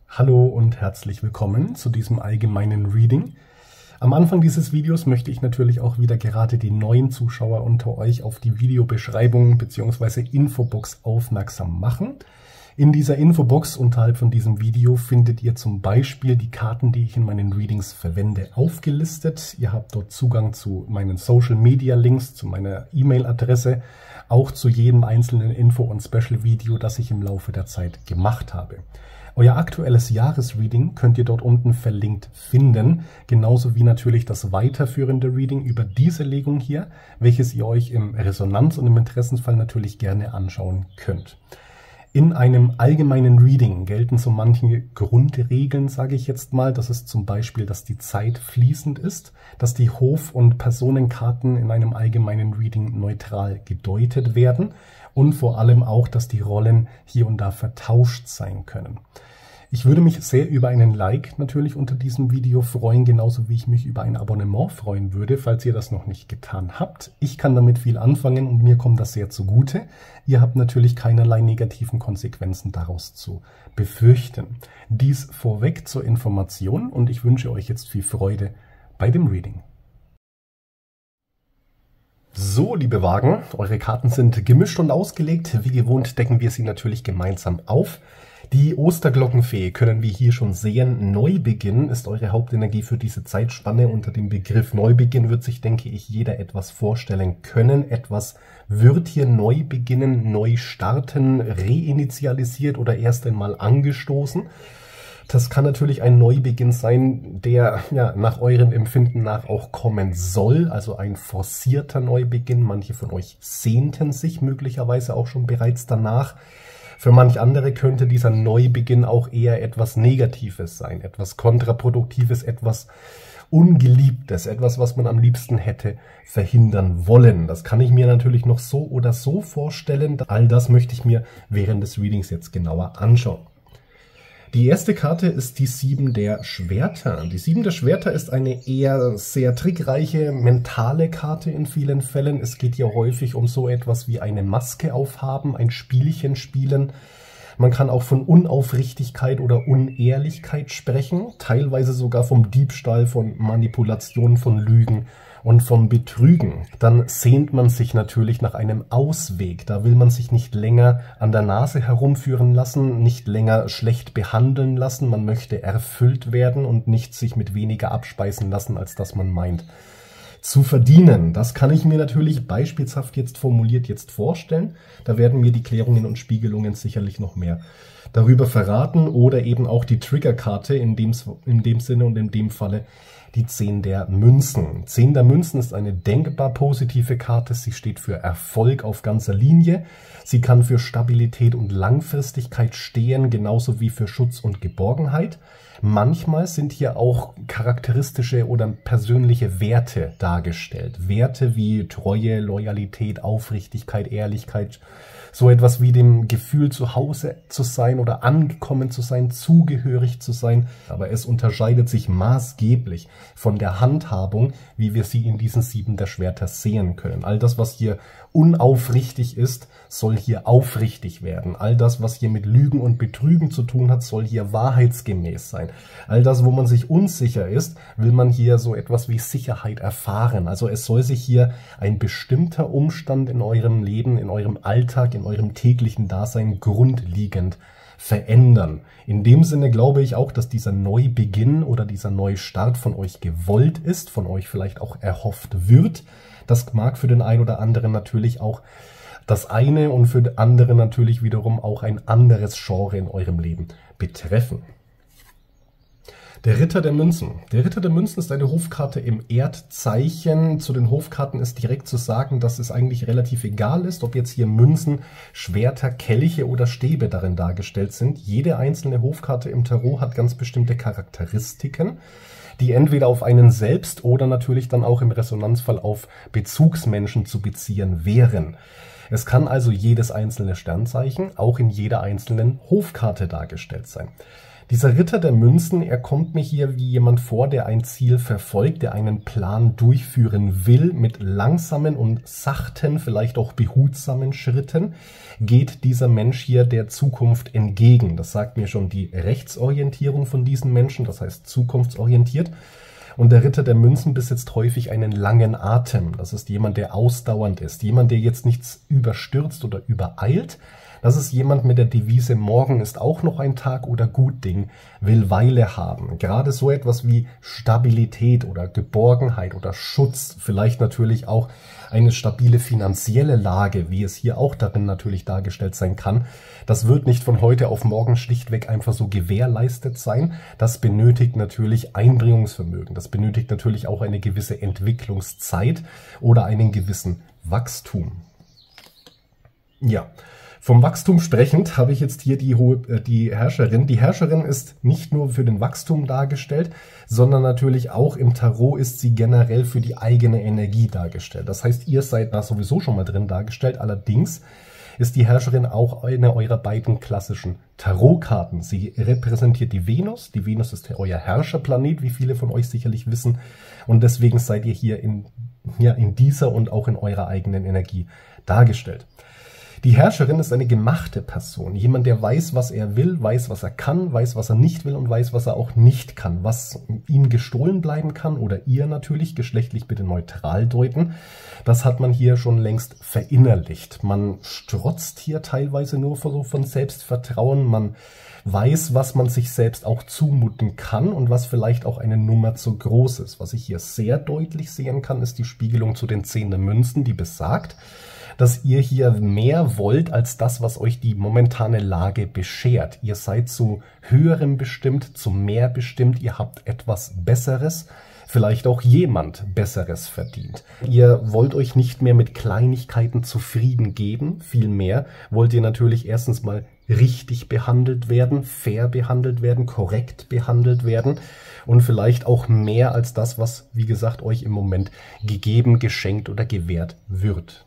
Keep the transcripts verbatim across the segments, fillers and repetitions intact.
Hallo und herzlich willkommen zu diesem allgemeinen Reading. Am Anfang dieses Videos möchte ich natürlich auch wieder gerade die neuen Zuschauer unter euch auf die Videobeschreibung bzw. Infobox aufmerksam machen. In dieser Infobox unterhalb von diesem Video findet ihr zum Beispiel die Karten, die ich in meinen Readings verwende, aufgelistet. Ihr habt dort Zugang zu meinen Social Media Links, zu meiner E-Mail-Adresse, auch zu jedem einzelnen Info- und Special-Video, das ich im Laufe der Zeit gemacht habe. Euer aktuelles Jahresreading könnt ihr dort unten verlinkt finden, genauso wie natürlich das weiterführende Reading über diese Legung hier, welches ihr euch im Resonanz- und im Interessensfall natürlich gerne anschauen könnt. In einem allgemeinen Reading gelten so manche Grundregeln, sage ich jetzt mal. Das ist zum Beispiel, dass die Zeit fließend ist, dass die Hof- und Personenkarten in einem allgemeinen Reading neutral gedeutet werden und vor allem auch, dass die Rollen hier und da vertauscht sein können. Ich würde mich sehr über einen Like natürlich unter diesem Video freuen, genauso wie ich mich über ein Abonnement freuen würde, falls ihr das noch nicht getan habt. Ich kann damit viel anfangen und mir kommt das sehr zugute. Ihr habt natürlich keinerlei negativen Konsequenzen daraus zu befürchten. Dies vorweg zur Information und ich wünsche euch jetzt viel Freude bei dem Reading. So, liebe Wagen, eure Karten sind gemischt und ausgelegt. Wie gewohnt decken wir sie natürlich gemeinsam auf. Die Osterglockenfee können wir hier schon sehen. Neubeginn ist eure Hauptenergie für diese Zeitspanne. Unter dem Begriff Neubeginn wird sich, denke ich, jeder etwas vorstellen können. Etwas wird hier neu beginnen, neu starten, reinitialisiert oder erst einmal angestoßen. Das kann natürlich ein Neubeginn sein, der ja nach eurem Empfinden nach auch kommen soll, also ein forcierter Neubeginn. Manche von euch sehnten sich möglicherweise auch schon bereits danach. Für manch andere könnte dieser Neubeginn auch eher etwas Negatives sein, etwas Kontraproduktives, etwas Ungeliebtes, etwas, was man am liebsten hätte verhindern wollen. Das kann ich mir natürlich noch so oder so vorstellen. All das möchte ich mir während des Readings jetzt genauer anschauen. Die erste Karte ist die Sieben der Schwerter. Die Sieben der Schwerter ist eine eher sehr trickreiche, mentale Karte in vielen Fällen. Es geht hier häufig um so etwas wie eine Maske aufhaben, ein Spielchen spielen. Man kann auch von Unaufrichtigkeit oder Unehrlichkeit sprechen, teilweise sogar vom Diebstahl, von Manipulation, von Lügen und vom Betrügen. Dann sehnt man sich natürlich nach einem Ausweg. Da will man sich nicht länger an der Nase herumführen lassen, nicht länger schlecht behandeln lassen. Man möchte erfüllt werden und nicht sich mit weniger abspeisen lassen, als dass man meint zu verdienen. Das kann ich mir natürlich beispielshaft jetzt formuliert jetzt vorstellen. Da werden mir die Klärungen und Spiegelungen sicherlich noch mehr darüber verraten oder eben auch die Triggerkarte in dem, in dem Sinne und in dem Falle die Zehn der Münzen. Zehn der Münzen ist eine denkbar positive Karte. Sie steht für Erfolg auf ganzer Linie. Sie kann für Stabilität und Langfristigkeit stehen, genauso wie für Schutz und Geborgenheit. Manchmal sind hier auch charakteristische oder persönliche Werte dargestellt. Werte wie Treue, Loyalität, Aufrichtigkeit, Ehrlichkeit, so etwas wie dem Gefühl, zu Hause zu sein oder angekommen zu sein, zugehörig zu sein. Aber es unterscheidet sich maßgeblich von der Handhabung, wie wir sie in diesen Sieben der Schwerter sehen können. All das, was hier unaufrichtig ist, soll hier aufrichtig werden. All das, was hier mit Lügen und Betrügen zu tun hat, soll hier wahrheitsgemäß sein. All das, wo man sich unsicher ist, will man hier so etwas wie Sicherheit erfahren. Also es soll sich hier ein bestimmter Umstand in eurem Leben, in eurem Alltag, in eurem täglichen Dasein grundlegend verändern. In dem Sinne glaube ich auch, dass dieser Neubeginn oder dieser Neustart von euch gewollt ist, von euch vielleicht auch erhofft wird. Das mag für den einen oder anderen natürlich auch das eine und für den anderen natürlich wiederum auch ein anderes Genre in eurem Leben betreffen. Der Ritter der Münzen. Der Ritter der Münzen ist eine Hofkarte im Erdzeichen. Zu den Hofkarten ist direkt zu sagen, dass es eigentlich relativ egal ist, ob jetzt hier Münzen, Schwerter, Kelche oder Stäbe darin dargestellt sind. Jede einzelne Hofkarte im Tarot hat ganz bestimmte Charakteristiken, die entweder auf einen selbst oder natürlich dann auch im Resonanzfall auf Bezugsmenschen zu beziehen wären. Es kann also jedes einzelne Sternzeichen auch in jeder einzelnen Hofkarte dargestellt sein. Dieser Ritter der Münzen, er kommt mir hier wie jemand vor, der ein Ziel verfolgt, der einen Plan durchführen will. Mit langsamen und sachten, vielleicht auch behutsamen Schritten geht dieser Mensch hier der Zukunft entgegen. Das sagt mir schon die Rechtsorientierung von diesen Menschen, das heißt zukunftsorientiert. Und der Ritter der Münzen besitzt häufig einen langen Atem. Das ist jemand, der ausdauernd ist, jemand, der jetzt nichts überstürzt oder übereilt. Das ist jemand mit der Devise, morgen ist auch noch ein Tag oder gut Ding, will Weile haben. Gerade so etwas wie Stabilität oder Geborgenheit oder Schutz, vielleicht natürlich auch eine stabile finanzielle Lage, wie es hier auch darin natürlich dargestellt sein kann. Das wird nicht von heute auf morgen schlichtweg einfach so gewährleistet sein. Das benötigt natürlich Einbringungsvermögen. Das benötigt natürlich auch eine gewisse Entwicklungszeit oder einen gewissen Wachstum. Ja. Vom Wachstum sprechend habe ich jetzt hier die, hohe, äh, die Herrscherin. Die Herrscherin ist nicht nur für den Wachstum dargestellt, sondern natürlich auch im Tarot ist sie generell für die eigene Energie dargestellt. Das heißt, ihr seid da sowieso schon mal drin dargestellt. Allerdings ist die Herrscherin auch eine eurer beiden klassischen Tarotkarten. Sie repräsentiert die Venus. Die Venus ist euer Herrscherplanet, wie viele von euch sicherlich wissen. Und deswegen seid ihr hier in, ja, in dieser und auch in eurer eigenen Energie dargestellt. Die Herrscherin ist eine gemachte Person, jemand, der weiß, was er will, weiß, was er kann, weiß, was er nicht will und weiß, was er auch nicht kann, was ihm gestohlen bleiben kann oder ihr natürlich, geschlechtlich bitte neutral deuten. Das hat man hier schon längst verinnerlicht. Man strotzt hier teilweise nur von Selbstvertrauen, man weiß, was man sich selbst auch zumuten kann und was vielleicht auch eine Nummer zu groß ist. Was ich hier sehr deutlich sehen kann, ist die Spiegelung zu den zehn der Münzen, die besagt, dass ihr hier mehr wollt als das, was euch die momentane Lage beschert. Ihr seid zu Höherem bestimmt, zu mehr bestimmt, ihr habt etwas Besseres, vielleicht auch jemand Besseres verdient. Ihr wollt euch nicht mehr mit Kleinigkeiten zufrieden geben, vielmehr wollt ihr natürlich erstens mal richtig behandelt werden, fair behandelt werden, korrekt behandelt werden und vielleicht auch mehr als das, was, wie gesagt, euch im Moment gegeben, geschenkt oder gewährt wird.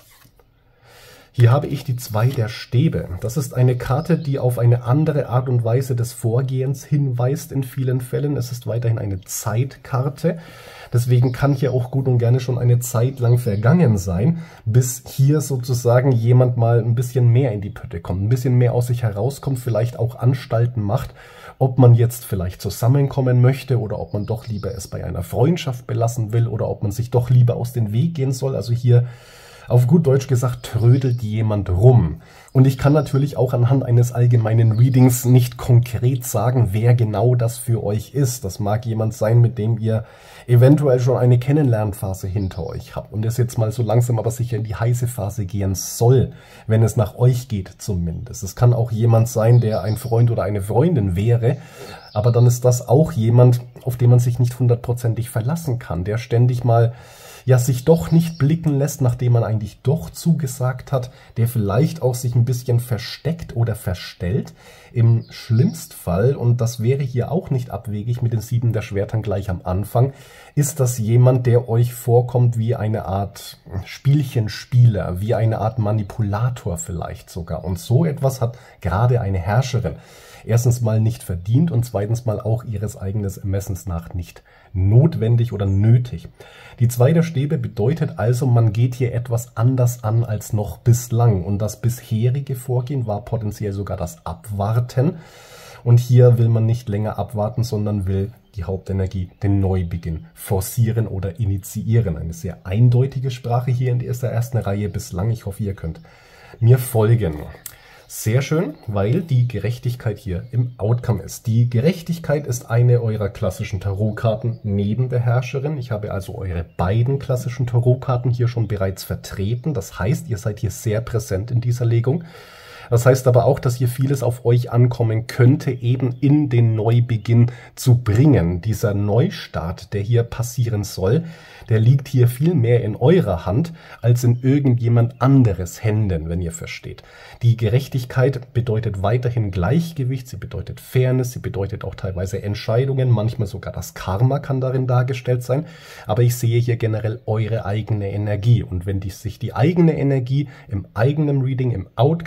Hier habe ich die zwei der Stäbe. Das ist eine Karte, die auf eine andere Art und Weise des Vorgehens hinweist in vielen Fällen. Es ist weiterhin eine Zeitkarte. Deswegen kann hier auch gut und gerne schon eine Zeit lang vergangen sein, bis hier sozusagen jemand mal ein bisschen mehr in die Pötte kommt, ein bisschen mehr aus sich herauskommt, vielleicht auch Anstalten macht, ob man jetzt vielleicht zusammenkommen möchte oder ob man doch lieber es bei einer Freundschaft belassen will oder ob man sich doch lieber aus dem Weg gehen soll. Also hier auf gut Deutsch gesagt, trödelt jemand rum. Und ich kann natürlich auch anhand eines allgemeinen Readings nicht konkret sagen, wer genau das für euch ist. Das mag jemand sein, mit dem ihr eventuell schon eine Kennenlernphase hinter euch habt und es jetzt mal so langsam aber sicher in die heiße Phase gehen soll, wenn es nach euch geht zumindest. Es kann auch jemand sein, der ein Freund oder eine Freundin wäre, aber dann ist das auch jemand, auf den man sich nicht hundertprozentig verlassen kann, der ständig mal ja sich doch nicht blicken lässt, nachdem man eigentlich doch zugesagt hat, der vielleicht auch sich ein bisschen versteckt oder verstellt. Im Schlimmstfall, und das wäre hier auch nicht abwegig mit den sieben der Schwertern gleich am Anfang, ist das jemand, der euch vorkommt wie eine Art Spielchenspieler, wie eine Art Manipulator vielleicht sogar. Und so etwas hat gerade eine Herrscherin erstens mal nicht verdient und zweitens mal auch ihres eigenen Ermessens nach nicht notwendig oder nötig. Die zwei der Stäbe bedeutet also, man geht hier etwas anders an als noch bislang und das bisherige Vorgehen war potenziell sogar das Abwarten und hier will man nicht länger abwarten, sondern will die Hauptenergie, den Neubeginn forcieren oder initiieren. Eine sehr eindeutige Sprache hier in der ersten Reihe bislang. Ich hoffe, ihr könnt mir folgen. Sehr schön, weil die Gerechtigkeit hier im Outcome ist. Die Gerechtigkeit ist eine eurer klassischen Tarotkarten neben der Herrscherin. Ich habe also eure beiden klassischen Tarotkarten hier schon bereits vertreten. Das heißt, ihr seid hier sehr präsent in dieser Legung. Das heißt aber auch, dass hier vieles auf euch ankommen könnte, eben in den Neubeginn zu bringen. Dieser Neustart, der hier passieren soll, der liegt hier viel mehr in eurer Hand als in irgendjemand anderes Händen, wenn ihr versteht. Die Gerechtigkeit bedeutet weiterhin Gleichgewicht, sie bedeutet Fairness, sie bedeutet auch teilweise Entscheidungen, manchmal sogar das Karma kann darin dargestellt sein. Aber ich sehe hier generell eure eigene Energie. Und wenn die, sich die eigene Energie im eigenen Reading, im Outcome befindet,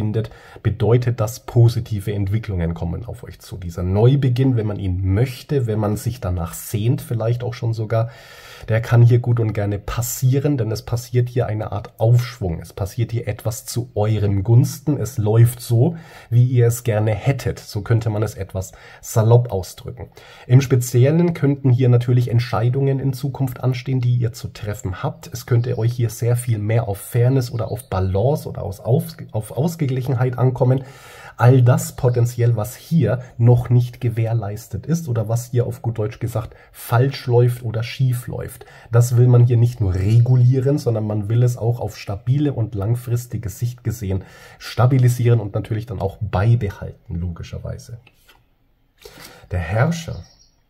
befindet, bedeutet das, positive Entwicklungen kommen auf euch zu. Dieser Neubeginn, wenn man ihn möchte, wenn man sich danach sehnt, vielleicht auch schon sogar, der kann hier gut und gerne passieren, denn es passiert hier eine Art Aufschwung. Es passiert hier etwas zu eurem Gunsten. Es läuft so, wie ihr es gerne hättet. So könnte man es etwas salopp ausdrücken. Im Speziellen könnten hier natürlich Entscheidungen in Zukunft anstehen, die ihr zu treffen habt. Es könnte euch hier sehr viel mehr auf Fairness oder auf Balance oder auf Ausgeglichenheit ankommen. All das potenziell, was hier noch nicht gewährleistet ist oder was hier auf gut Deutsch gesagt falsch läuft oder schief läuft. Das will man hier nicht nur regulieren, sondern man will es auch auf stabile und langfristige Sicht gesehen stabilisieren und natürlich dann auch beibehalten, logischerweise. Der Herrscher.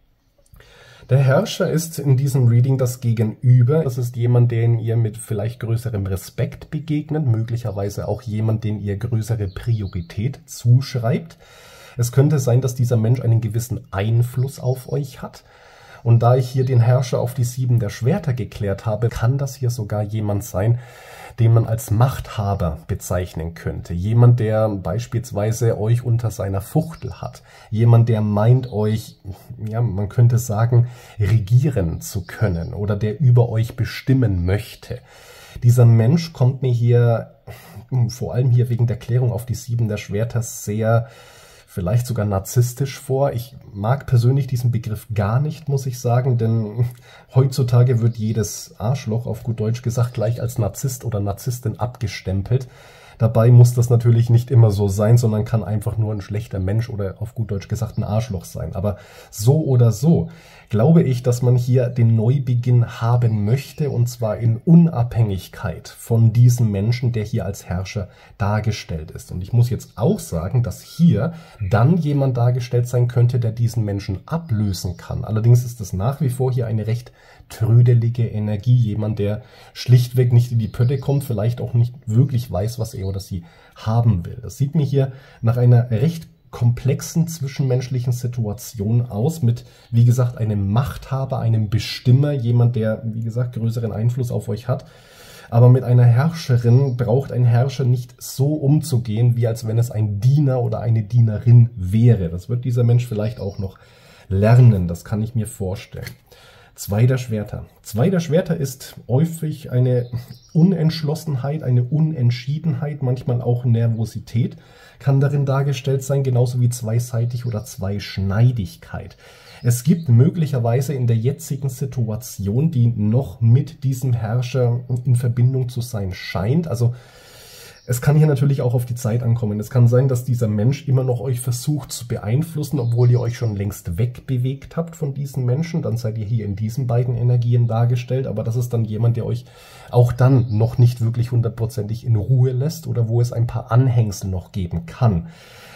Der Herrscher ist in diesem Reading das Gegenüber. Das ist jemand, den ihr mit vielleicht größerem Respekt begegnet, möglicherweise auch jemand, den ihr größere Priorität zuschreibt. Es könnte sein, dass dieser Mensch einen gewissen Einfluss auf euch hat. Und da ich hier den Herrscher auf die sieben der Schwerter geklärt habe, kann das hier sogar jemand sein, den man als Machthaber bezeichnen könnte. Jemand, der beispielsweise euch unter seiner Fuchtel hat. Jemand, der meint, euch, ja, man könnte sagen, regieren zu können oder der über euch bestimmen möchte. Dieser Mensch kommt mir hier, vor allem hier wegen der Klärung auf die sieben der Schwerter, sehr vielleicht sogar narzisstisch vor. Ich mag persönlich diesen Begriff gar nicht, muss ich sagen, denn heutzutage wird jedes Arschloch, auf gut Deutsch gesagt, gleich als Narzisst oder Narzisstin abgestempelt. Dabei muss das natürlich nicht immer so sein, sondern kann einfach nur ein schlechter Mensch oder auf gut Deutsch gesagt ein Arschloch sein. Aber so oder so glaube ich, dass man hier den Neubeginn haben möchte, und zwar in Unabhängigkeit von diesem Menschen, der hier als Herrscher dargestellt ist. Und ich muss jetzt auch sagen, dass hier dann jemand dargestellt sein könnte, der diesen Menschen ablösen kann. Allerdings ist es nach wie vor hier eine recht trödelige Energie, jemand, der schlichtweg nicht in die Pötte kommt, vielleicht auch nicht wirklich weiß, was er oder sie haben will. Das sieht mir hier nach einer recht komplexen zwischenmenschlichen Situation aus, mit, wie gesagt, einem Machthaber, einem Bestimmer, jemand, der, wie gesagt, größeren Einfluss auf euch hat. Aber mit einer Herrscherin braucht ein Herrscher nicht so umzugehen, wie als wenn es ein Diener oder eine Dienerin wäre. Das wird dieser Mensch vielleicht auch noch lernen, das kann ich mir vorstellen. Zwei der Schwerter. Zwei der Schwerter ist häufig eine Unentschlossenheit, eine Unentschiedenheit, manchmal auch Nervosität kann darin dargestellt sein, genauso wie zweiseitig oder Zweischneidigkeit. Es gibt möglicherweise in der jetzigen Situation, die noch mit diesem Herrscher in Verbindung zu sein scheint, also es kann hier natürlich auch auf die Zeit ankommen. Es kann sein, dass dieser Mensch immer noch euch versucht zu beeinflussen, obwohl ihr euch schon längst wegbewegt habt von diesen Menschen. Dann seid ihr hier in diesen beiden Energien dargestellt. Aber das ist dann jemand, der euch auch dann noch nicht wirklich hundertprozentig in Ruhe lässt oder wo es ein paar Anhängsel noch geben kann.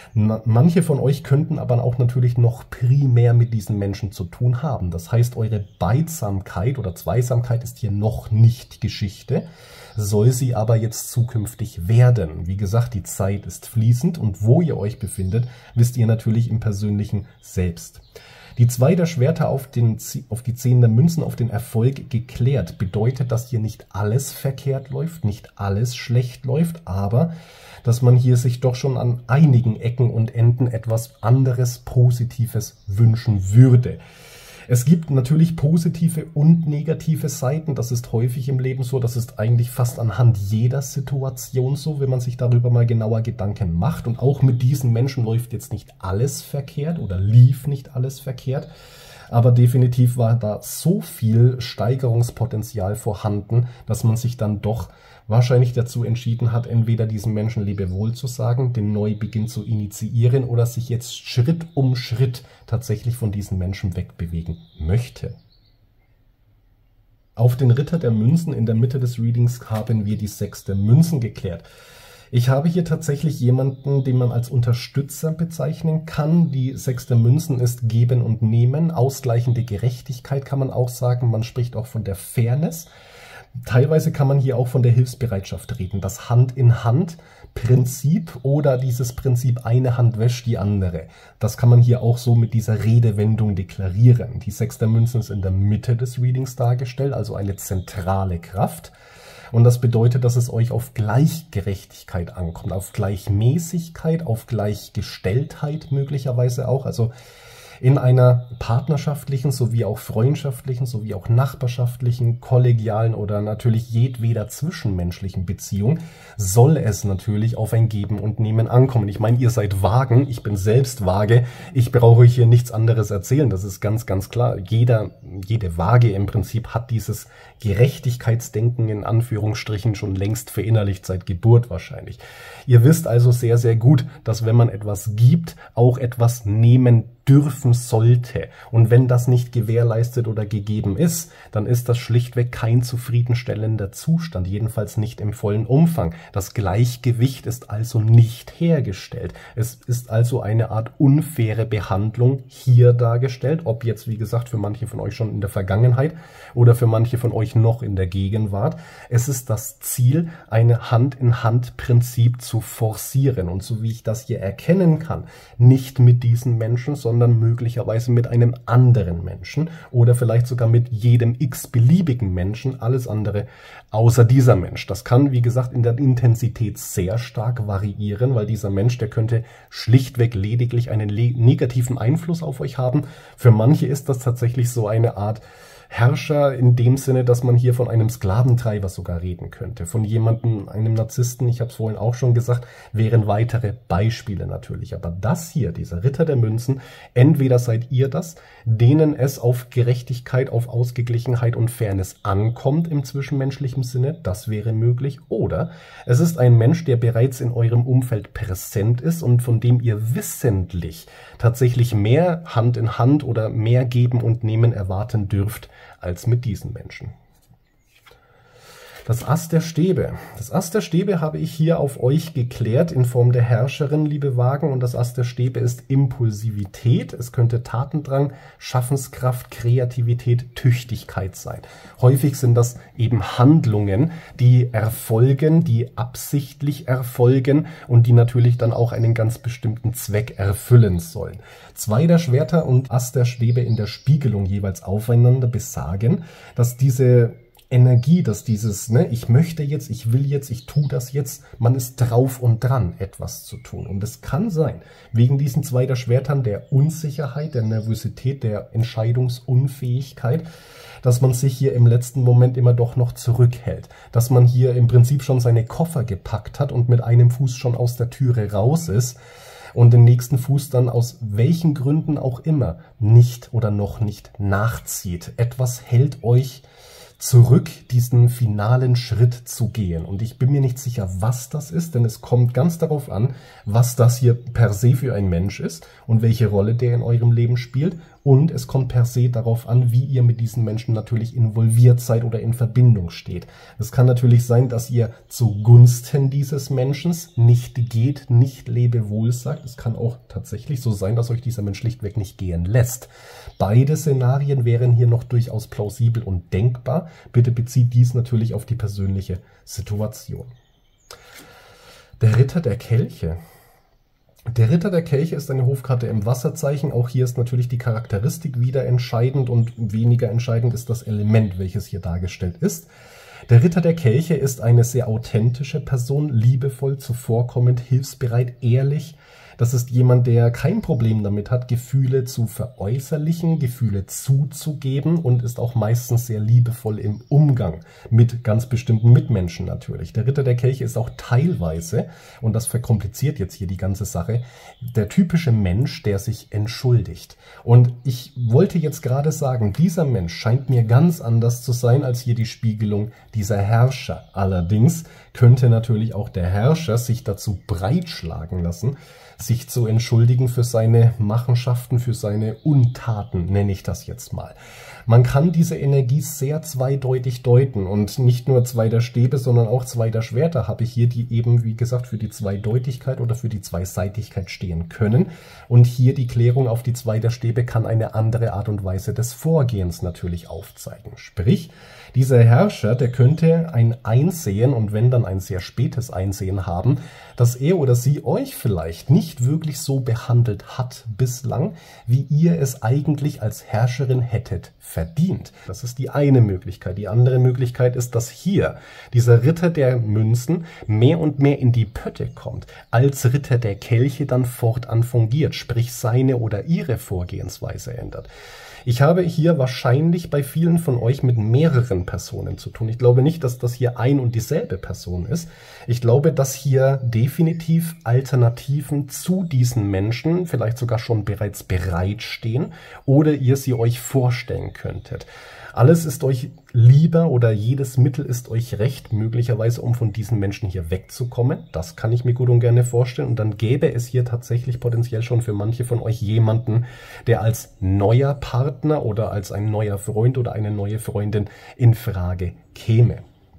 Manche von euch könnten aber auch natürlich noch primär mit diesen Menschen zu tun haben. Das heißt, eure Beidsamkeit oder Zweisamkeit ist hier noch nicht Geschichte, soll sie aber jetzt zukünftig werden. Wie gesagt, die Zeit ist fließend und wo ihr euch befindet, wisst ihr natürlich im Persönlichen selbst. Die zwei der Schwerter auf, den, auf die zehn der Münzen, auf den Erfolg geklärt, bedeutet, dass hier nicht alles verkehrt läuft, nicht alles schlecht läuft, aber dass man hier sich doch schon an einigen Ecken und Enden etwas anderes, Positives wünschen würde. Es gibt natürlich positive und negative Seiten, das ist häufig im Leben so, das ist eigentlich fast anhand jeder Situation so, wenn man sich darüber mal genauer Gedanken macht. Und auch mit diesen Menschen läuft jetzt nicht alles verkehrt oder lief nicht alles verkehrt, aber definitiv war da so viel Steigerungspotenzial vorhanden, dass man sich dann doch wahrscheinlich dazu entschieden hat, entweder diesem Menschen Lebewohl zu sagen, den Neubeginn zu initiieren oder sich jetzt Schritt um Schritt tatsächlich von diesen Menschen wegbewegen möchte. Auf den Ritter der Münzen in der Mitte des Readings haben wir die sechs der Münzen geklärt. Ich habe hier tatsächlich jemanden, den man als Unterstützer bezeichnen kann. Die sechs der Münzen ist Geben und Nehmen, ausgleichende Gerechtigkeit kann man auch sagen. Man spricht auch von der Fairness. Teilweise kann man hier auch von der Hilfsbereitschaft reden. Das Hand-in-Hand-Prinzip oder dieses Prinzip eine Hand wäscht die andere. Das kann man hier auch so mit dieser Redewendung deklarieren. Die sechs der Münzen ist in der Mitte des Readings dargestellt, also eine zentrale Kraft. Und das bedeutet, dass es euch auf Gleichgerechtigkeit ankommt, auf Gleichmäßigkeit, auf Gleichgestelltheit möglicherweise auch. Also in einer partnerschaftlichen sowie auch freundschaftlichen sowie auch nachbarschaftlichen, kollegialen oder natürlich jedweder zwischenmenschlichen Beziehung soll es natürlich auf ein Geben und Nehmen ankommen. Ich meine, ihr seid Wagen, ich bin selbst Waage, ich brauche euch hier nichts anderes erzählen, das ist ganz, ganz klar. Jeder, jede Waage im Prinzip hat dieses Gerechtigkeitsdenken in Anführungsstrichen schon längst verinnerlicht, seit Geburt wahrscheinlich. Ihr wisst also sehr, sehr gut, dass wenn man etwas gibt, auch etwas nehmen dürfen sollte. Und wenn das nicht gewährleistet oder gegeben ist, dann ist das schlichtweg kein zufriedenstellender Zustand, jedenfalls nicht im vollen Umfang. Das Gleichgewicht ist also nicht hergestellt. Es ist also eine Art unfaire Behandlung hier dargestellt, ob jetzt, wie gesagt, für manche von euch schon in der Vergangenheit oder für manche von euch noch in der Gegenwart. Es ist das Ziel, ein Hand-in-Hand-Prinzip zu forcieren. Und so wie ich das hier erkennen kann, nicht mit diesen Menschen, sondern möglicherweise mit einem anderen Menschen oder vielleicht sogar mit jedem x-beliebigen Menschen, alles andere außer dieser Mensch. Das kann, wie gesagt, in der Intensität sehr stark variieren, weil dieser Mensch, der könnte schlichtweg lediglich einen negativen Einfluss auf euch haben. Für manche ist das tatsächlich so eine Art Herrscher in dem Sinne, dass man hier von einem Sklaventreiber sogar reden könnte. Von jemandem, einem Narzissten, ich habe es vorhin auch schon gesagt, wären weitere Beispiele natürlich. Aber das hier, dieser Ritter der Münzen, entweder seid ihr das, denen es auf Gerechtigkeit, auf Ausgeglichenheit und Fairness ankommt im zwischenmenschlichen Sinne, das wäre möglich. Oder es ist ein Mensch, der bereits in eurem Umfeld präsent ist und von dem ihr wissentlich tatsächlich mehr Hand in Hand oder mehr Geben und Nehmen erwarten dürft, als mit diesen Menschen. Das Ass der Stäbe. Das Ass der Stäbe habe ich hier auf euch geklärt in Form der Herrscherin, liebe Wagen. Und das Ass der Stäbe ist Impulsivität. Es könnte Tatendrang, Schaffenskraft, Kreativität, Tüchtigkeit sein. Häufig sind das eben Handlungen, die erfolgen, die absichtlich erfolgen und die natürlich dann auch einen ganz bestimmten Zweck erfüllen sollen. Zwei der Schwerter und Ass der Stäbe in der Spiegelung jeweils aufeinander besagen, dass diese Energie, dass dieses, ne, ich möchte jetzt, ich will jetzt, ich tue das jetzt, man ist drauf und dran, etwas zu tun. Und es kann sein, wegen diesen zwei der Schwertern, der Unsicherheit, der Nervosität, der Entscheidungsunfähigkeit, dass man sich hier im letzten Moment immer doch noch zurückhält. Dass man hier im Prinzip schon seine Koffer gepackt hat und mit einem Fuß schon aus der Türe raus ist und den nächsten Fuß dann aus welchen Gründen auch immer nicht oder noch nicht nachzieht. Etwas hält euch zurück, diesen finalen Schritt zu gehen. Und ich bin mir nicht sicher, was das ist, denn es kommt ganz darauf an, was das hier per se für ein Mensch ist und welche Rolle der in eurem Leben spielt. Und es kommt per se darauf an, wie ihr mit diesen Menschen natürlich involviert seid oder in Verbindung steht. Es kann natürlich sein, dass ihr zugunsten dieses Menschen nicht geht, nicht Lebewohl sagt. Es kann auch tatsächlich so sein, dass euch dieser Mensch schlichtweg nicht gehen lässt. Beide Szenarien wären hier noch durchaus plausibel und denkbar. Bitte bezieht dies natürlich auf die persönliche Situation. Der Ritter der Kelche. Der Ritter der Kelche ist eine Hofkarte im Wasserzeichen. Auch hier ist natürlich die Charakteristik wieder entscheidend und weniger entscheidend ist das Element, welches hier dargestellt ist. Der Ritter der Kelche ist eine sehr authentische Person, liebevoll, zuvorkommend, hilfsbereit, ehrlich. Das ist jemand, der kein Problem damit hat, Gefühle zu veräußerlichen, Gefühle zuzugeben und ist auch meistens sehr liebevoll im Umgang mit ganz bestimmten Mitmenschen natürlich. Der Ritter der Kelche ist auch teilweise, und das verkompliziert jetzt hier die ganze Sache, der typische Mensch, der sich entschuldigt. Und ich wollte jetzt gerade sagen, dieser Mensch scheint mir ganz anders zu sein als hier die Spiegelung dieser Herrscher. Allerdings könnte natürlich auch der Herrscher sich dazu breitschlagen lassen, sich zu entschuldigen für seine Machenschaften, für seine Untaten, nenne ich das jetzt mal. Man kann diese Energie sehr zweideutig deuten und nicht nur zwei der Stäbe, sondern auch zwei der Schwerter habe ich hier, die eben, wie gesagt, für die Zweideutigkeit oder für die Zweiseitigkeit stehen können. Und hier die Klärung auf die zwei der Stäbe kann eine andere Art und Weise des Vorgehens natürlich aufzeigen. Sprich, dieser Herrscher, der könnte ein Einsehen und wenn dann ein sehr spätes Einsehen haben, dass er oder sie euch vielleicht nicht nicht wirklich so behandelt hat bislang, wie ihr es eigentlich als Herrscherin hättet verdient. Das ist die eine Möglichkeit. Die andere Möglichkeit ist, dass hier dieser Ritter der Münzen mehr und mehr in die Pötte kommt, als Ritter der Kelche dann fortan fungiert, sprich seine oder ihre Vorgehensweise ändert. Ich habe hier wahrscheinlich bei vielen von euch mit mehreren Personen zu tun. Ich glaube nicht, dass das hier ein und dieselbe Person ist. Ich glaube, dass hier definitiv Alternativen zu diesen Menschen vielleicht sogar schon bereits bereitstehen oder ihr sie euch vorstellen könntet. Alles ist euch lieber oder jedes Mittel ist euch recht, möglicherweise um von diesen Menschen hier wegzukommen. Das kann ich mir gut und gerne vorstellen. Und dann gäbe es hier tatsächlich potenziell schon für manche von euch jemanden, der als neuer Partner oder als ein neuer Freund oder eine neue Freundin in Frage käme.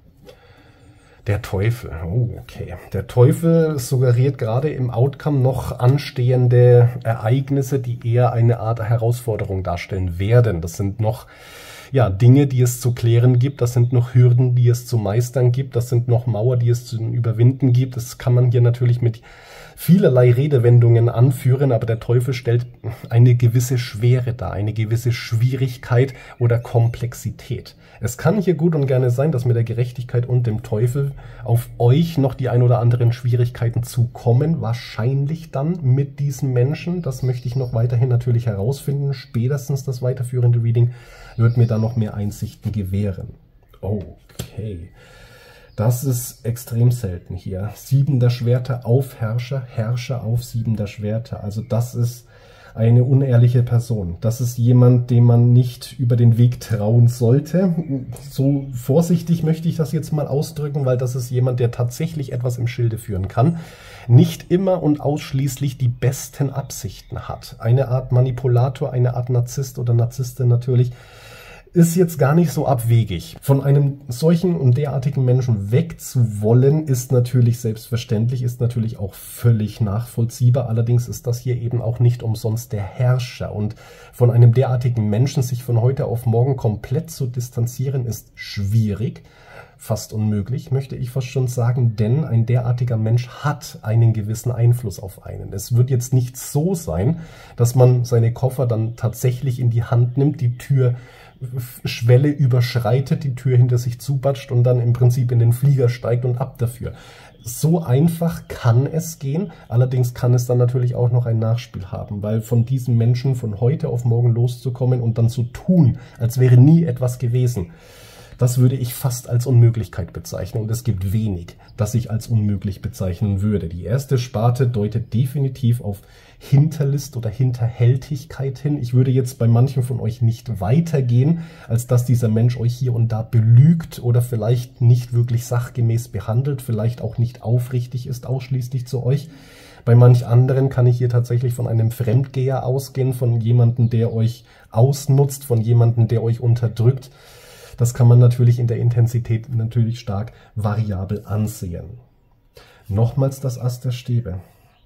Der Teufel, oh okay. Der Teufel suggeriert gerade im Outcome noch anstehende Ereignisse, die eher eine Art Herausforderung darstellen werden. Das sind noch ja, Dinge, die es zu klären gibt, das sind noch Hürden, die es zu meistern gibt, das sind noch Mauern, die es zu überwinden gibt. Das kann man hier natürlich mit vielerlei Redewendungen anführen, aber der Teufel stellt eine gewisse Schwere dar, eine gewisse Schwierigkeit oder Komplexität. Es kann hier gut und gerne sein, dass mit der Gerechtigkeit und dem Teufel auf euch noch die ein oder anderen Schwierigkeiten zukommen, wahrscheinlich dann mit diesen Menschen. Das möchte ich noch weiterhin natürlich herausfinden. Spätestens das weiterführende Reading wird mir dann noch mehr Einsichten gewähren. Okay. Das ist extrem selten hier. Sieben der Schwerter auf Herrscher, Herrscher auf Sieben der Schwerter. Also das ist eine unehrliche Person. Das ist jemand, dem man nicht über den Weg trauen sollte. So vorsichtig möchte ich das jetzt mal ausdrücken, weil das ist jemand, der tatsächlich etwas im Schilde führen kann. Nicht immer und ausschließlich die besten Absichten hat. Eine Art Manipulator, eine Art Narzisst oder Narzisstin natürlich, ist jetzt gar nicht so abwegig. Von einem solchen und derartigen Menschen wegzuwollen, ist natürlich selbstverständlich, ist natürlich auch völlig nachvollziehbar. Allerdings ist das hier eben auch nicht umsonst der Herrscher. Und von einem derartigen Menschen sich von heute auf morgen komplett zu distanzieren, ist schwierig. Fast unmöglich, möchte ich fast schon sagen, denn ein derartiger Mensch hat einen gewissen Einfluss auf einen. Es wird jetzt nicht so sein, dass man seine Koffer dann tatsächlich in die Hand nimmt, die Tür Schwelle überschreitet, die Tür hinter sich zubatscht und dann im Prinzip in den Flieger steigt und ab dafür. So einfach kann es gehen, allerdings kann es dann natürlich auch noch ein Nachspiel haben, weil von diesen Menschen von heute auf morgen loszukommen und dann zu tun, als wäre nie etwas gewesen, das würde ich fast als Unmöglichkeit bezeichnen und es gibt wenig, das ich als unmöglich bezeichnen würde. Die erste Sparte deutet definitiv auf Hinterlist oder Hinterhältigkeit hin. Ich würde jetzt bei manchen von euch nicht weitergehen, als dass dieser Mensch euch hier und da belügt oder vielleicht nicht wirklich sachgemäß behandelt, vielleicht auch nicht aufrichtig ist ausschließlich zu euch. Bei manch anderen kann ich hier tatsächlich von einem Fremdgeher ausgehen, von jemandem, der euch ausnutzt, von jemandem, der euch unterdrückt. Das kann man natürlich in der Intensität natürlich stark variabel ansehen. Nochmals das Ass der Stäbe.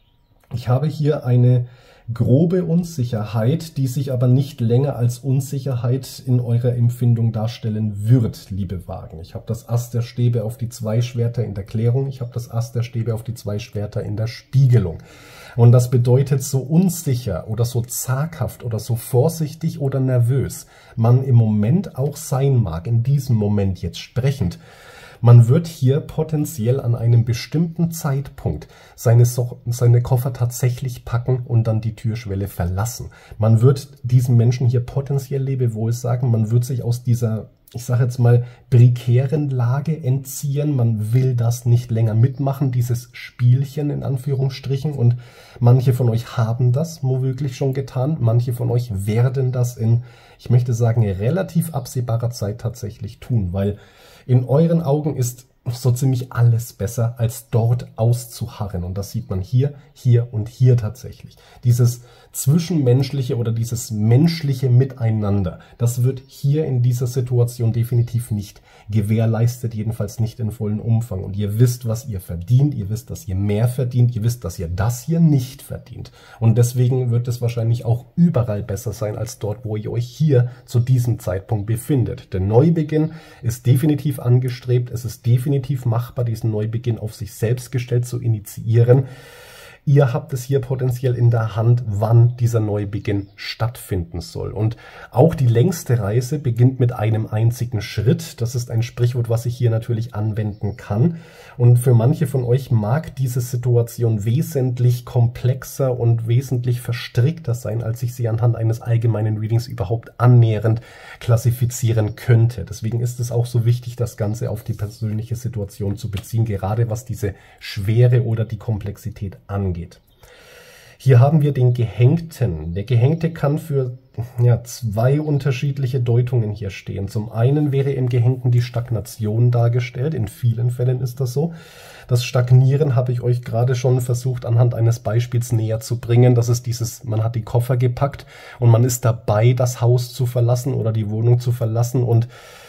Ich habe hier eine grobe Unsicherheit, die sich aber nicht länger als Unsicherheit in eurer Empfindung darstellen wird, liebe Wagen. Ich habe das Ass der Stäbe auf die zwei Schwerter in der Klärung, ich habe das Ass der Stäbe auf die zwei Schwerter in der Spiegelung. Und das bedeutet, so unsicher oder so zaghaft oder so vorsichtig oder nervös man im Moment auch sein mag, in diesem Moment jetzt sprechend, man wird hier potenziell an einem bestimmten Zeitpunkt seine, so seine Koffer tatsächlich packen und dann die Türschwelle verlassen. Man wird diesem Menschen hier potenziell Lebewohl sagen, man wird sich aus dieser, ich sage jetzt mal, prekären Lage entziehen. Man will das nicht länger mitmachen, dieses Spielchen in Anführungsstrichen. Und manche von euch haben das womöglich schon getan. Manche von euch werden das in, ich möchte sagen, relativ absehbarer Zeit tatsächlich tun, weil in euren Augen ist so ziemlich alles besser, als dort auszuharren. Und das sieht man hier, hier und hier tatsächlich. Dieses Zwischenmenschliche oder dieses menschliche Miteinander, das wird hier in dieser Situation definitiv nicht gewährleistet, jedenfalls nicht in vollen Umfang. Und ihr wisst, was ihr verdient, ihr wisst, dass ihr mehr verdient, ihr wisst, dass ihr das hier nicht verdient. Und deswegen wird es wahrscheinlich auch überall besser sein, als dort, wo ihr euch hier zu diesem Zeitpunkt befindet. Der Neubeginn ist definitiv angestrebt, es ist definitiv machbar, diesen Neubeginn auf sich selbst gestellt zu initiieren. Ihr habt es hier potenziell in der Hand, wann dieser Neubeginn stattfinden soll. Und auch die längste Reise beginnt mit einem einzigen Schritt. Das ist ein Sprichwort, was ich hier natürlich anwenden kann. Und für manche von euch mag diese Situation wesentlich komplexer und wesentlich verstrickter sein, als ich sie anhand eines allgemeinen Readings überhaupt annähernd klassifizieren könnte. Deswegen ist es auch so wichtig, das Ganze auf die persönliche Situation zu beziehen, gerade was diese Schwere oder die Komplexität angeht. Hier haben wir den Gehängten. Der Gehängte kann für ja, zwei unterschiedliche Deutungen hier stehen. Zum einen wäre im Gehängten die Stagnation dargestellt. In vielen Fällen ist das so. Das Stagnieren habe ich euch gerade schon versucht, anhand eines Beispiels näher zu bringen. Das ist dieses, man hat die Koffer gepackt und man ist dabei, das Haus zu verlassen oder die Wohnung zu verlassen, und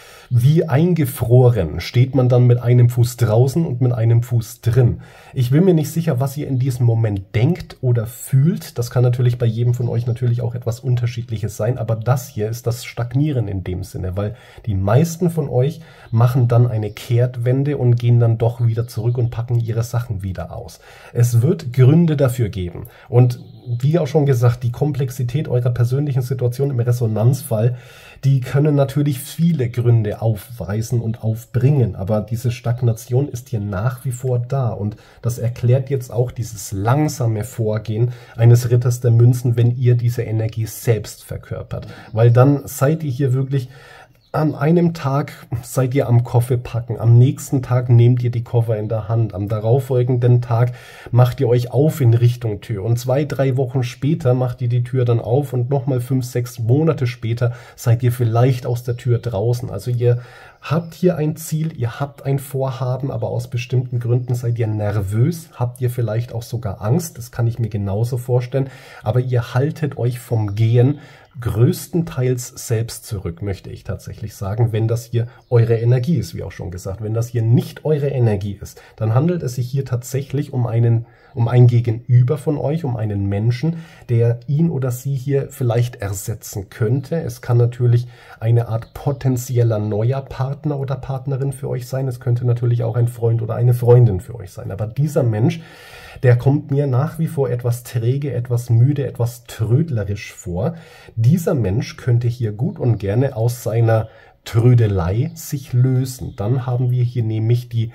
wie eingefroren steht man dann mit einem Fuß draußen und mit einem Fuß drin. Ich bin mir nicht sicher, was ihr in diesem Moment denkt oder fühlt. Das kann natürlich bei jedem von euch natürlich auch etwas Unterschiedliches sein, aber das hier ist das Stagnieren in dem Sinne, weil die meisten von euch machen dann eine Kehrtwende und gehen dann doch wieder zurück und packen ihre Sachen wieder aus. Es wird Gründe dafür geben, und wie auch schon gesagt, die Komplexität eurer persönlichen Situation im Resonanzfall, die können natürlich viele Gründe aufweisen und aufbringen, aber diese Stagnation ist hier nach wie vor da, und das erklärt jetzt auch dieses langsame Vorgehen eines Ritters der Münzen, wenn ihr diese Energie selbst verkörpert, weil dann seid ihr hier wirklich an einem Tag seid ihr am Koffer packen, am nächsten Tag nehmt ihr die Koffer in der Hand, am darauffolgenden Tag macht ihr euch auf in Richtung Tür, und zwei, drei Wochen später macht ihr die Tür dann auf, und nochmal fünf, sechs Monate später seid ihr vielleicht aus der Tür draußen. Also ihr habt hier ein Ziel, ihr habt ein Vorhaben, aber aus bestimmten Gründen seid ihr nervös, habt ihr vielleicht auch sogar Angst, das kann ich mir genauso vorstellen, aber ihr haltet euch vom Gehen größtenteils selbst zurück, möchte ich tatsächlich sagen, wenn das hier eure Energie ist, wie auch schon gesagt. Wenn das hier nicht eure Energie ist, dann handelt es sich hier tatsächlich um einen, um ein Gegenüber von euch, um einen Menschen, der ihn oder sie hier vielleicht ersetzen könnte. Es kann natürlich eine Art potenzieller neuer Partner oder Partnerin für euch sein. Es könnte natürlich auch ein Freund oder eine Freundin für euch sein. Aber dieser Mensch, der kommt mir nach wie vor etwas träge, etwas müde, etwas trödlerisch vor. Dieser Mensch könnte hier gut und gerne aus seiner Trödelei sich lösen. Dann haben wir hier nämlich die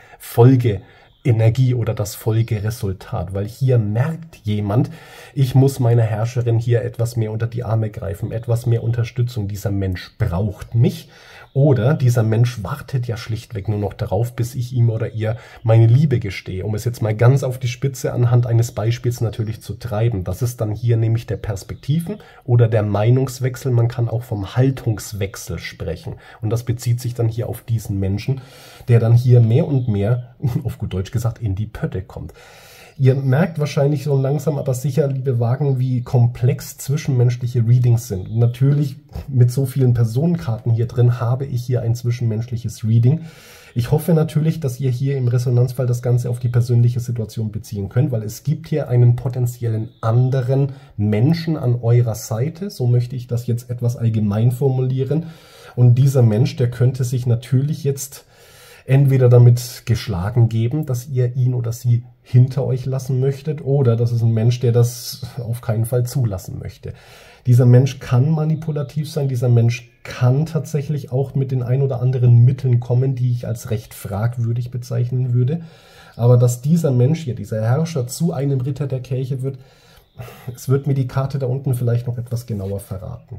Folgeenergie oder das Folgeresultat, weil hier merkt jemand, ich muss meiner Herrscherin hier etwas mehr unter die Arme greifen, etwas mehr Unterstützung. Dieser Mensch braucht mich. Oder dieser Mensch wartet ja schlichtweg nur noch darauf, bis ich ihm oder ihr meine Liebe gestehe, um es jetzt mal ganz auf die Spitze anhand eines Beispiels natürlich zu treiben. Das ist dann hier nämlich der Perspektiven- oder der Meinungswechsel. Man kann auch vom Haltungswechsel sprechen. Und das bezieht sich dann hier auf diesen Menschen, der dann hier mehr und mehr, auf gut Deutsch gesagt, in die Pötte kommt. Ihr merkt wahrscheinlich so langsam, aber sicher, liebe Wagen, wie komplex zwischenmenschliche Readings sind. Und natürlich mit so vielen Personenkarten hier drin habe ich hier ein zwischenmenschliches Reading. Ich hoffe natürlich, dass ihr hier im Resonanzfall das Ganze auf die persönliche Situation beziehen könnt, weil es gibt hier einen potenziellen anderen Menschen an eurer Seite. So möchte ich das jetzt etwas allgemein formulieren. Und dieser Mensch, der könnte sich natürlich jetzt entweder damit geschlagen geben, dass ihr ihn oder sie hinter euch lassen möchtet, oder das ist ein Mensch, der das auf keinen Fall zulassen möchte. Dieser Mensch kann manipulativ sein, dieser Mensch kann tatsächlich auch mit den ein oder anderen Mitteln kommen, die ich als recht fragwürdig bezeichnen würde. Aber dass dieser Mensch hier, dieser Herrscher, zu einem Ritter der Kelche wird, es wird mir die Karte da unten vielleicht noch etwas genauer verraten.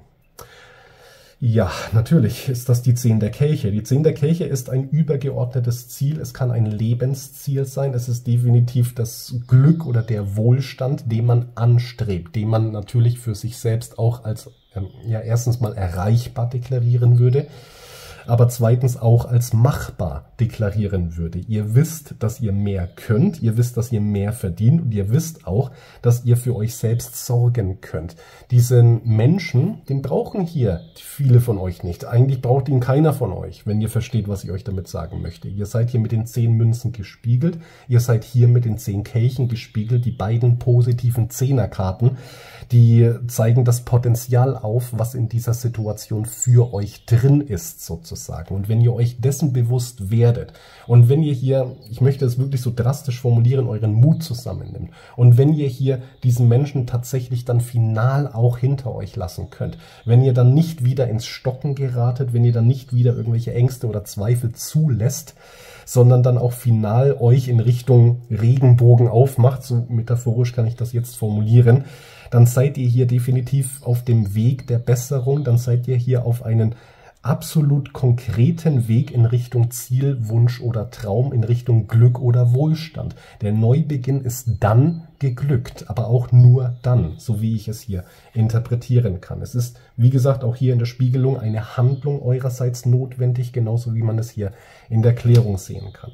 Ja, natürlich ist das die Zehn der Kelche. Die Zehn der Kelche ist ein übergeordnetes Ziel. Es kann ein Lebensziel sein. Es ist definitiv das Glück oder der Wohlstand, den man anstrebt, den man natürlich für sich selbst auch als ähm, ja erstens mal erreichbar deklarieren würde, aber zweitens auch als machbar deklarieren würde. Ihr wisst, dass ihr mehr könnt, ihr wisst, dass ihr mehr verdient, und ihr wisst auch, dass ihr für euch selbst sorgen könnt. Diesen Menschen, den brauchen hier viele von euch nicht. Eigentlich braucht ihn keiner von euch, wenn ihr versteht, was ich euch damit sagen möchte. Ihr seid hier mit den zehn Münzen gespiegelt, ihr seid hier mit den zehn Kelchen gespiegelt, die beiden positiven Zehnerkarten, die zeigen das Potenzial auf, was in dieser Situation für euch drin ist, sozusagen. sozusagen. Und wenn ihr euch dessen bewusst werdet und wenn ihr hier, ich möchte es wirklich so drastisch formulieren, euren Mut zusammennimmt und wenn ihr hier diesen Menschen tatsächlich dann final auch hinter euch lassen könnt, wenn ihr dann nicht wieder ins Stocken geratet, wenn ihr dann nicht wieder irgendwelche Ängste oder Zweifel zulässt, sondern dann auch final euch in Richtung Regenbogen aufmacht, so metaphorisch kann ich das jetzt formulieren, dann seid ihr hier definitiv auf dem Weg der Besserung, dann seid ihr hier auf einen absolut konkreten Weg in Richtung Ziel, Wunsch oder Traum, in Richtung Glück oder Wohlstand. Der Neubeginn ist dann geglückt, aber auch nur dann, so wie ich es hier interpretieren kann. Es ist, wie gesagt, auch hier in der Spiegelung eine Handlung eurerseits notwendig, genauso wie man es hier in der Klärung sehen kann.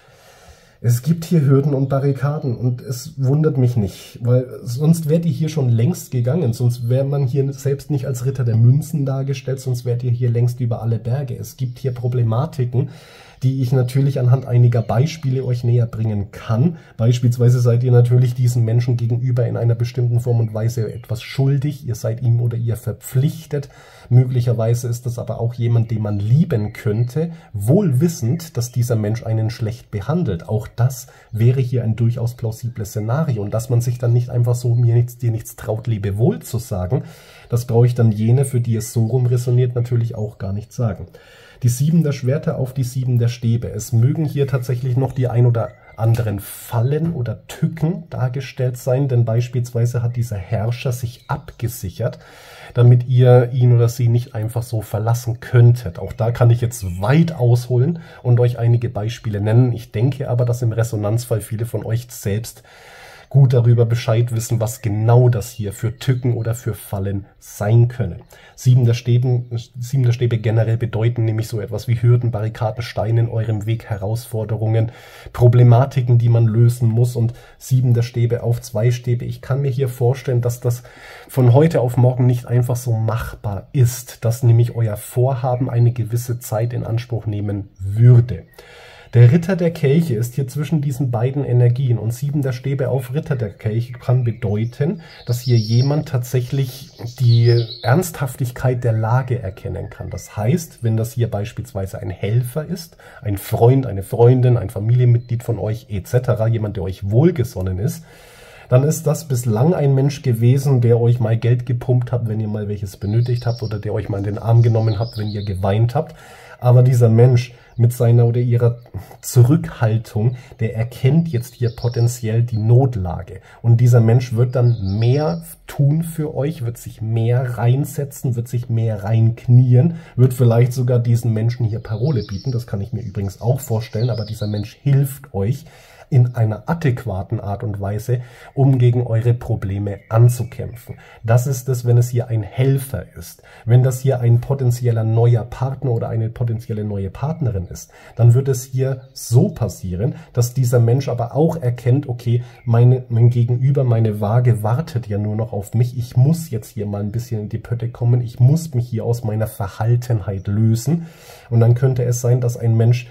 Es gibt hier Hürden und Barrikaden und es wundert mich nicht, weil sonst wärt ihr hier schon längst gegangen, sonst wäre man hier selbst nicht als Ritter der Münzen dargestellt, sonst wärt ihr hier längst über alle Berge. Es gibt hier Problematiken, die ich natürlich anhand einiger Beispiele euch näher bringen kann. Beispielsweise seid ihr natürlich diesen Menschen gegenüber in einer bestimmten Form und Weise etwas schuldig, ihr seid ihm oder ihr verpflichtet. Möglicherweise ist das aber auch jemand, den man lieben könnte, wohl wissend, dass dieser Mensch einen schlecht behandelt. Auch das wäre hier ein durchaus plausibles Szenario. Und dass man sich dann nicht einfach so, mir nichts, dir nichts traut, Lebewohl zu sagen, das brauche ich dann jene, für die es so rum resoniert, natürlich auch gar nicht sagen. Die Sieben der Schwerter auf die Sieben der Stäbe. Es mögen hier tatsächlich noch die ein oder anderen Fallen oder Tücken dargestellt sein, denn beispielsweise hat dieser Herrscher sich abgesichert, damit ihr ihn oder sie nicht einfach so verlassen könntet. Auch da kann ich jetzt weit ausholen und euch einige Beispiele nennen. Ich denke aber, dass im Resonanzfall viele von euch selbst gut darüber Bescheid wissen, was genau das hier für Tücken oder für Fallen sein können. Sieben der Stäbe, sieben der Stäbe generell bedeuten nämlich so etwas wie Hürden, Barrikaden, Steine in eurem Weg, Herausforderungen, Problematiken, die man lösen muss und sieben der Stäbe auf zwei Stäbe. Ich kann mir hier vorstellen, dass das von heute auf morgen nicht einfach so machbar ist, dass nämlich euer Vorhaben eine gewisse Zeit in Anspruch nehmen würde. Der Ritter der Kelche ist hier zwischen diesen beiden Energien und sieben der Stäbe auf Ritter der Kelche kann bedeuten, dass hier jemand tatsächlich die Ernsthaftigkeit der Lage erkennen kann. Das heißt, wenn das hier beispielsweise ein Helfer ist, ein Freund, eine Freundin, ein Familienmitglied von euch et cetera, jemand, der euch wohlgesonnen ist, dann ist das bislang ein Mensch gewesen, der euch mal Geld gepumpt hat, wenn ihr mal welches benötigt habt oder der euch mal in den Arm genommen habt, wenn ihr geweint habt. Aber dieser Mensch mit seiner oder ihrer Zurückhaltung, der erkennt jetzt hier potenziell die Notlage. Und dieser Mensch wird dann mehr tun für euch, wird sich mehr reinsetzen, wird sich mehr reinknien, wird vielleicht sogar diesen Menschen hier Parole bieten. Das kann ich mir übrigens auch vorstellen, aber dieser Mensch hilft euch in einer adäquaten Art und Weise, um gegen eure Probleme anzukämpfen. Das ist es, wenn es hier ein Helfer ist. Wenn das hier ein potenzieller neuer Partner oder eine potenzielle neue Partnerin ist, dann wird es hier so passieren, dass dieser Mensch aber auch erkennt, okay, meine, mein Gegenüber, meine Waage wartet ja nur noch auf mich. Ich muss jetzt hier mal ein bisschen in die Pötte kommen. Ich muss mich hier aus meiner Verhaltenheit lösen. Und dann könnte es sein, dass ein Mensch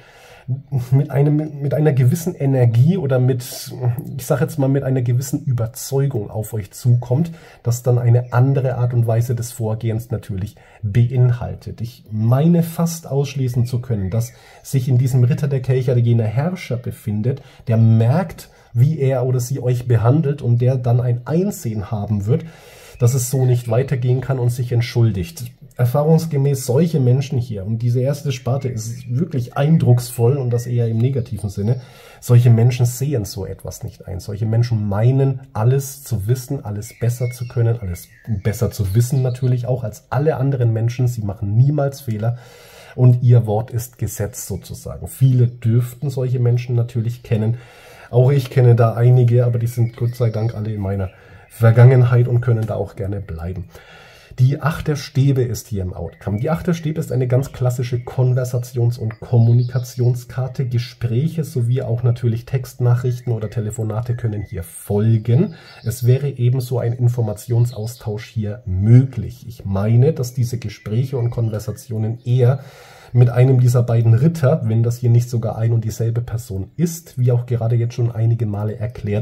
mit einem mit einer gewissen Energie oder mit, ich sage jetzt mal, mit einer gewissen Überzeugung auf euch zukommt, das dann eine andere Art und Weise des Vorgehens natürlich beinhaltet. Ich meine fast ausschließen zu können, dass sich in diesem Ritter der Kelche jener Herrscher befindet, der merkt, wie er oder sie euch behandelt und der dann ein Einsehen haben wird, dass es so nicht weitergehen kann und sich entschuldigt. Erfahrungsgemäß solche Menschen hier, und diese erste Sparte ist wirklich eindrucksvoll und das eher im negativen Sinne, solche Menschen sehen so etwas nicht ein. Solche Menschen meinen, alles zu wissen, alles besser zu können, alles besser zu wissen natürlich auch als alle anderen Menschen. Sie machen niemals Fehler und ihr Wort ist Gesetz sozusagen. Viele dürften solche Menschen natürlich kennen. Auch ich kenne da einige, aber die sind Gott sei Dank alle in meiner Vergangenheit und können da auch gerne bleiben. Die Acht der Stäbe ist hier im Outcome. Die Acht der Stäbe ist eine ganz klassische Konversations- und Kommunikationskarte. Gespräche sowie auch natürlich Textnachrichten oder Telefonate können hier folgen. Es wäre ebenso ein Informationsaustausch hier möglich. Ich meine, dass diese Gespräche und Konversationen eher mit einem dieser beiden Ritter, wenn das hier nicht sogar ein und dieselbe Person ist, wie auch gerade jetzt schon einige Male erklärt,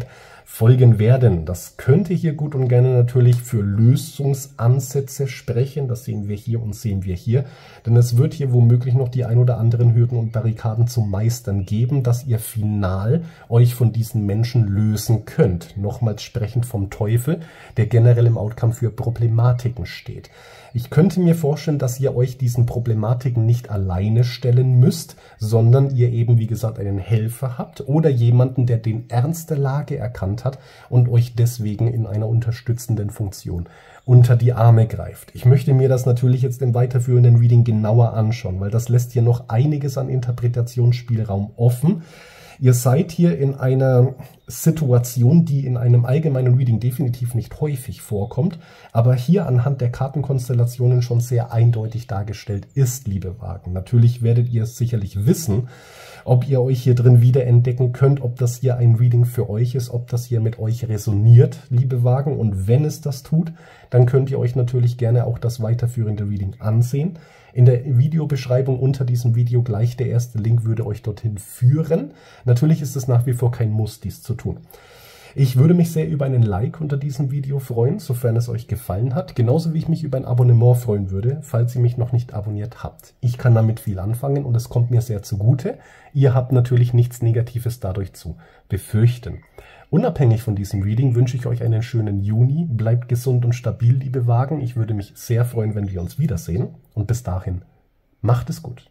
folgen werden. Das könnte hier gut und gerne natürlich für Lösungsansätze sprechen. Das sehen wir hier und sehen wir hier. Denn es wird hier womöglich noch die ein oder anderen Hürden und Barrikaden zu meistern geben, dass ihr final euch von diesen Menschen lösen könnt. Nochmals sprechend vom Teufel, der generell im Outcome für Problematiken steht. Ich könnte mir vorstellen, dass ihr euch diesen Problematiken nicht alleine stellen müsst, sondern ihr eben, wie gesagt, einen Helfer habt oder jemanden, der den Ernst der Lage erkannt hat und euch deswegen in einer unterstützenden Funktion unter die Arme greift. Ich möchte mir das natürlich jetzt im weiterführenden Reading genauer anschauen, weil das lässt hier noch einiges an Interpretationsspielraum offen. Ihr seid hier in einer Situation, die in einem allgemeinen Reading definitiv nicht häufig vorkommt, aber hier anhand der Kartenkonstellationen schon sehr eindeutig dargestellt ist, liebe Wagen. Natürlich werdet ihr es sicherlich wissen, ob ihr euch hier drin wiederentdecken könnt, ob das hier ein Reading für euch ist, ob das hier mit euch resoniert, liebe Wagen. Und wenn es das tut, dann könnt ihr euch natürlich gerne auch das weiterführende Reading ansehen. In der Videobeschreibung unter diesem Video gleich der erste Link würde euch dorthin führen. Natürlich ist es nach wie vor kein Muss, dies zu tun. Ich würde mich sehr über einen Like unter diesem Video freuen, sofern es euch gefallen hat. Genauso wie ich mich über ein Abonnement freuen würde, falls ihr mich noch nicht abonniert habt. Ich kann damit viel anfangen und es kommt mir sehr zugute. Ihr habt natürlich nichts Negatives dadurch zu befürchten. Unabhängig von diesem Reading wünsche ich euch einen schönen Juni. Bleibt gesund und stabil, liebe Wagen. Ich würde mich sehr freuen, wenn wir uns wiedersehen. Und bis dahin, macht es gut.